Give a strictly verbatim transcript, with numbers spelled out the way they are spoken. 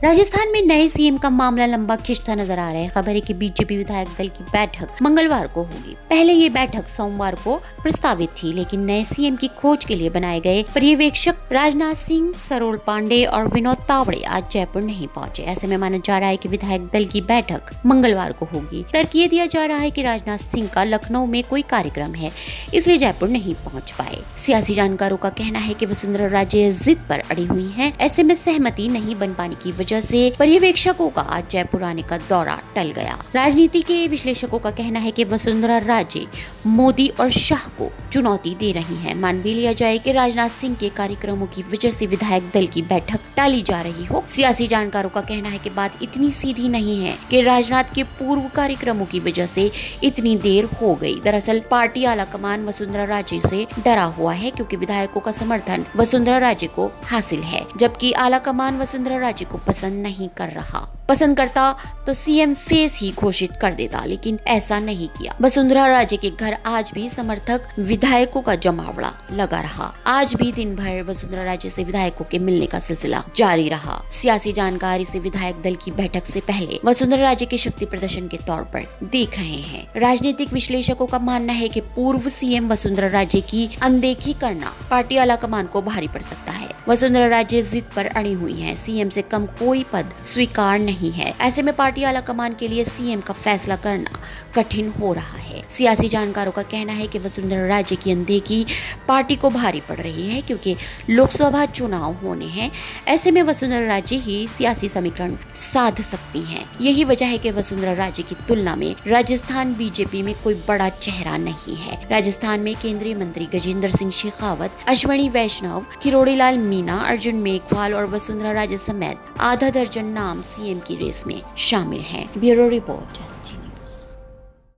राजस्थान में नए सीएम का मामला लंबा खिंचता नजर आ रहा है। खबर है कि बीजेपी विधायक दल की बैठक मंगलवार को होगी। पहले ये बैठक सोमवार को प्रस्तावित थी, लेकिन नए सीएम की खोज के लिए बनाए गए पर्यवेक्षक राजनाथ सिंह, सरोल पांडे और विनोद तावड़े आज जयपुर नहीं पहुंचे। ऐसे में माना जा रहा है कि विधायक दल की बैठक मंगलवार को होगी। तर्क ये दिया जा रहा है कि राजनाथ सिंह का लखनऊ में कोई कार्यक्रम है, इसलिए जयपुर नहीं पहुंच पाए। सियासी जानकारों का कहना है कि वसुंधरा राजे जिद पर अड़ी हुई हैं। ऐसे में सहमति नहीं बन पाने की वजह से पर्यवेक्षकों का आज जयपुर आने का दौरा टल गया। राजनीति के विश्लेषकों का कहना है कि वसुंधरा राजे मोदी और शाह को चुनौती दे रही हैं। मान भी लिया जाए कि राजनाथ सिंह के कार्यक्रमों की वजह से विधायक दल की बैठक टाली जा रही हो। सियासी जानकारों का कहना है कि बात इतनी सीधी नहीं है कि राजनाथ के पूर्व कार्यक्रमों की वजह से इतनी देर हो गई। दरअसल पार्टी आलाकमान वसुंधरा राजे से डरा हुआ है, क्योंकि विधायकों का समर्थन वसुंधरा राजे को हासिल है, जबकि आलाकमान वसुंधरा राजे को पसंद नहीं कर रहा। पसंद करता तो सीएम फेस ही घोषित कर देता, लेकिन ऐसा नहीं किया। वसुंधरा राजे के घर आज भी समर्थक विधायकों का जमावड़ा लगा रहा। आज भी दिन भर वसुंधरा राजे से विधायकों के मिलने का सिलसिला जारी रहा। सियासी जानकारी से विधायक दल की बैठक से पहले वसुंधरा राजे के शक्ति प्रदर्शन के तौर पर देख रहे हैं। राजनीतिक विश्लेषकों का मानना है कि पूर्व सीएम वसुंधरा राजे की अनदेखी करना पार्टी आलाकमान को भारी पड़ सकता है। वसुंधरा राजे जिद पर अड़ी हुई हैं। सीएम से कम कोई पद स्वीकार नहीं है। ऐसे में पार्टी आलाकमान के लिए सीएम का फैसला करना कठिन हो रहा है। सियासी जानकारों का कहना है कि वसुंधरा राजे की अनदेखी पार्टी को भारी पड़ रही है, क्योंकि लोकसभा चुनाव होने हैं। ऐसे में वसुंधरा राजे ही सियासी समीकरण साध सकती हैं। यही वजह है कि वसुंधरा राजे की तुलना में राजस्थान बीजेपी में कोई बड़ा चेहरा नहीं है। राजस्थान में केंद्रीय मंत्री गजेंद्र सिंह शेखावत, अश्विनी वैष्णव, किरोड़ी लाल मीणा, अर्जुन मेघवाल और वसुंधरा राजे समेत आधा दर्जन नाम सीएम की रेस में शामिल हैं। Bureau report.